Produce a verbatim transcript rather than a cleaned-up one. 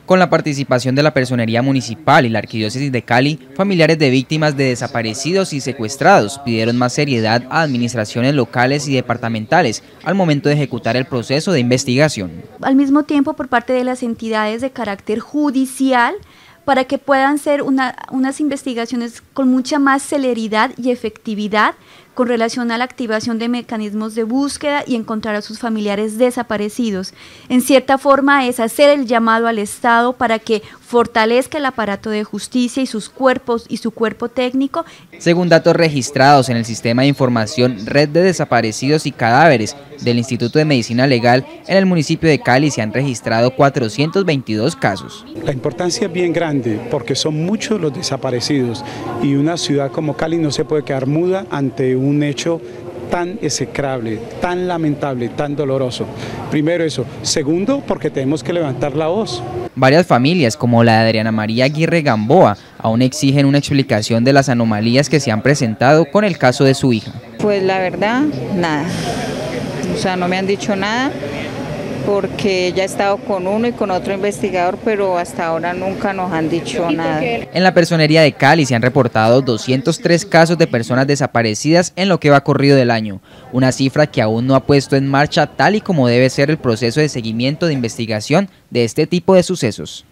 Con la participación de la Personería Municipal y la Arquidiócesis de Cali, familiares de víctimas de desaparecidos y secuestrados pidieron más seriedad a administraciones locales y departamentales al momento de ejecutar el proceso de investigación. Al mismo tiempo, por parte de las entidades de carácter judicial, para que puedan ser una, unas investigaciones con mucha más celeridad y efectividad con relación a la activación de mecanismos de búsqueda y encontrar a sus familiares desaparecidos. En cierta forma es hacer el llamado al Estado para que fortalezca el aparato de justicia y sus cuerpos y su cuerpo técnico. Según datos registrados en el Sistema de Información Red de Desaparecidos y Cadáveres del Instituto de Medicina Legal, en el municipio de Cali se han registrado cuatrocientos veintidós casos. La importancia es bien grande porque son muchos los desaparecidos y una ciudad como Cali no se puede quedar muda ante un hecho tan execrable, tan lamentable, tan doloroso. Primero eso. Segundo, porque tenemos que levantar la voz. Varias familias, como la de Adriana María Aguirre Gamboa, aún exigen una explicación de las anomalías que se han presentado con el caso de su hija. Pues la verdad, nada. O sea, no me han dicho nada porque ella ha estado con uno y con otro investigador, pero hasta ahora nunca nos han dicho nada. En la Personería de Cali se han reportado doscientos tres casos de personas desaparecidas en lo que va corrido del año, una cifra que aún no ha puesto en marcha tal y como debe ser el proceso de seguimiento de investigación de este tipo de sucesos.